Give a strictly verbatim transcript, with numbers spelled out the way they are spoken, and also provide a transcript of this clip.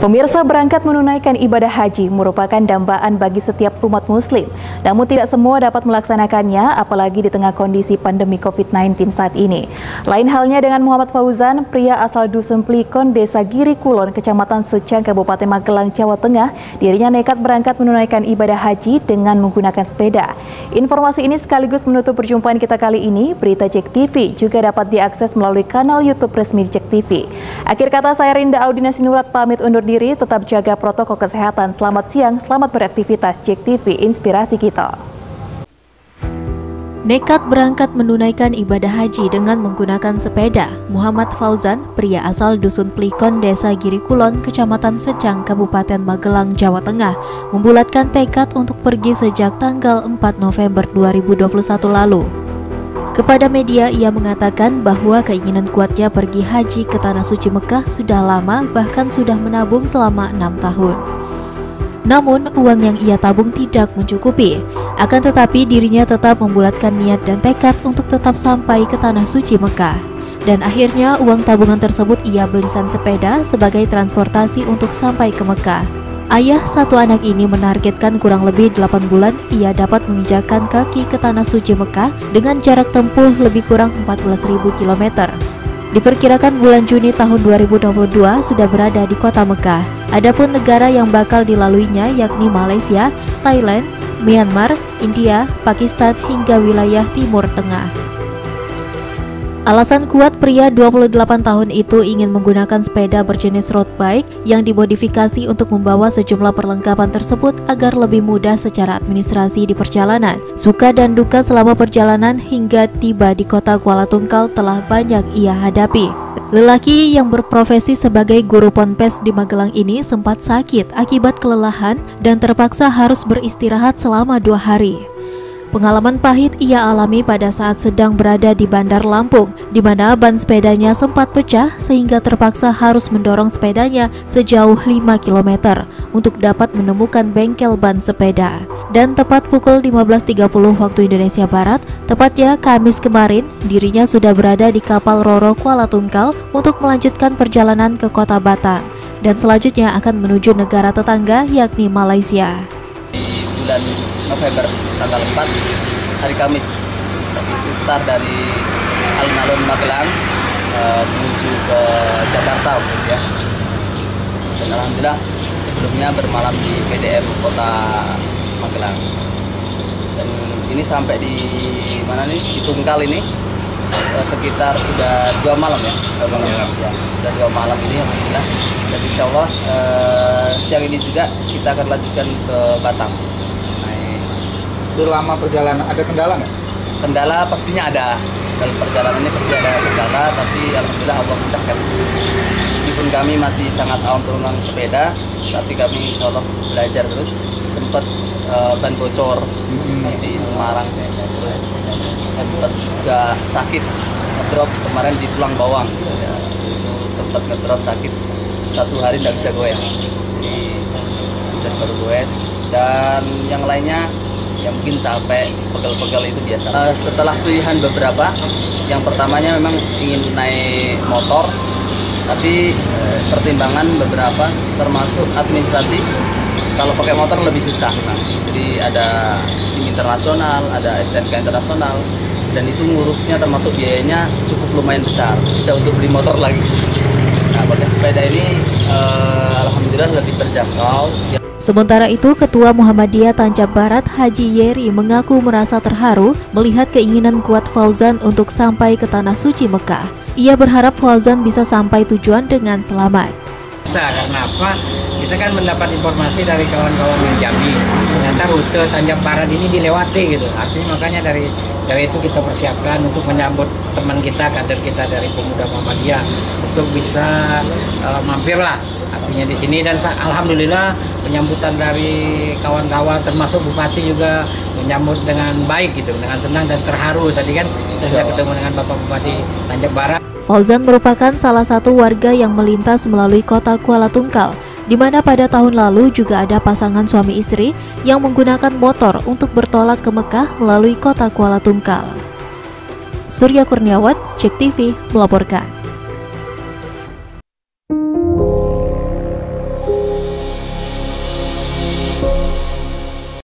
Pemirsa, berangkat menunaikan ibadah haji merupakan dambaan bagi setiap umat muslim. Namun tidak semua dapat melaksanakannya, apalagi di tengah kondisi pandemi covid sembilan belas saat ini. Lain halnya dengan Muhammad Fauzan, pria asal Dusun Plikon, Desa Giri Kulon, Kecamatan Secang, Kabupaten Magelang, Jawa Tengah. Dirinya nekat berangkat menunaikan ibadah haji dengan menggunakan sepeda. Informasi ini sekaligus menutup perjumpaan kita kali ini. Berita Jek T V juga dapat diakses melalui kanal YouTube resmi Jek T V. Akhir kata, saya Rinda Audina Sinurat pamit undur diri, tetap jaga protokol kesehatan. Selamat siang, selamat beraktivitas. Jek T V, inspirasi kita. Nekat berangkat menunaikan ibadah haji dengan menggunakan sepeda, Muhammad Fauzan, pria asal Dusun Plikon, Desa Giri Kulon, Kecamatan Secang, Kabupaten Magelang, Jawa Tengah, membulatkan tekad untuk pergi sejak tanggal empat November dua ribu dua puluh satu lalu. Kepada media, ia mengatakan bahwa keinginan kuatnya pergi haji ke Tanah Suci Mekah sudah lama, bahkan sudah menabung selama enam tahun. Namun, uang yang ia tabung tidak mencukupi. Akan tetapi, dirinya tetap membulatkan niat dan tekad untuk tetap sampai ke Tanah Suci Mekah. Dan akhirnya, uang tabungan tersebut ia belikan sepeda sebagai transportasi untuk sampai ke Mekah. Ayah satu anak ini menargetkan kurang lebih delapan bulan ia dapat menginjakkan kaki ke Tanah Suci Mekah dengan jarak tempuh lebih kurang empat belas ribu kilometer. Diperkirakan bulan Juni tahun dua ribu dua puluh dua sudah berada di kota Mekah. Adapun negara yang bakal dilaluinya yakni Malaysia, Thailand, Myanmar, India, Pakistan hingga wilayah Timur Tengah. Alasan kuat pria dua puluh delapan tahun itu ingin menggunakan sepeda berjenis road bike yang dimodifikasi untuk membawa sejumlah perlengkapan tersebut agar lebih mudah secara administrasi di perjalanan. Suka dan duka selama perjalanan hingga tiba di kota Kuala Tungkal telah banyak ia hadapi. Lelaki yang berprofesi sebagai guru ponpes di Magelang ini sempat sakit akibat kelelahan dan terpaksa harus beristirahat selama dua hari. Pengalaman pahit ia alami pada saat sedang berada di Bandar Lampung, di mana ban sepedanya sempat pecah sehingga terpaksa harus mendorong sepedanya sejauh lima kilometer untuk dapat menemukan bengkel ban sepeda. Dan tepat pukul lima belas tiga puluh waktu Indonesia Barat, tepatnya Kamis kemarin, dirinya sudah berada di kapal Roro Kuala Tungkal untuk melanjutkan perjalanan ke kota Batam dan selanjutnya akan menuju negara tetangga yakni Malaysia. Bulan November tanggal empat hari Kamis itu start dari alun-alun Magelang uh, menuju ke Jakarta ya. Dan alhamdulillah sebelumnya bermalam di P D M kota Magelang. Dan ini sampai di mana nih? Di Tungkal ini uh, sekitar sudah dua malam ya. Dua malam ya. ya. Sudah dua malam ini alhamdulillah. Dan insya Allah uh, siang ini juga kita akan lanjutkan ke Batam. Selama perjalanan ada kendala nggak? Kendala pastinya ada. Dalam perjalanannya pasti ada kendala, tapi alhamdulillah Allah mudahkan. Meskipun kami masih sangat awam tentang sepeda, tapi kami insya Allah belajar terus. Sempat uh, ban bocor hmm. di Semarang, terus sempat juga sakit ngedrop kemarin di tulang bawang. Ya, itu sempat ngedrop sakit satu hari tidak bisa goes. Dan baru goes. Dan yang lainnya yang mungkin capek, pegel-pegel itu biasa. Uh, setelah pilihan beberapa, yang pertamanya memang ingin naik motor, tapi uh, pertimbangan beberapa, termasuk administrasi, kalau pakai motor lebih susah. Nah, jadi ada SIM internasional, ada S T N K internasional, dan itu ngurusnya termasuk biayanya cukup lumayan besar, bisa untuk beli motor lagi. Nah, pakai sepeda ini uh, alhamdulillah lebih terjangkau. Sementara itu, Ketua Muhammadiyah Tanjab Barat Haji Yeri mengaku merasa terharu melihat keinginan kuat Fauzan untuk sampai ke Tanah Suci Mekah. Ia berharap Fauzan bisa sampai tujuan dengan selamat. Karena apa? Kita kan mendapat informasi dari kawan-kawan yang Jambi, ternyata rute Tanjab Barat ini dilewati gitu. Artinya makanya dari dari itu kita persiapkan untuk menyambut teman kita, kader kita dari Pemuda Muhammadiyah untuk bisa uh, mampirlah. Artinya di sini, dan alhamdulillah penyambutan dari kawan-kawan termasuk Bupati juga menyambut dengan baik gitu, dengan senang dan terharu. Tadi kan kita ketemu dengan Bapak Bupati Tanjab Barat. Fauzan merupakan salah satu warga yang melintas melalui kota Kuala Tungkal, di mana pada tahun lalu juga ada pasangan suami istri yang menggunakan motor untuk bertolak ke Mekah melalui kota Kuala Tungkal. Surya Kurniawat, Jek T V melaporkan.